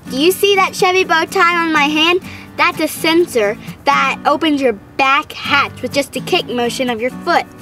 Do you see that Chevy bow tie on my hand? That's a sensor that opens your back hatch with just a kick motion of your foot.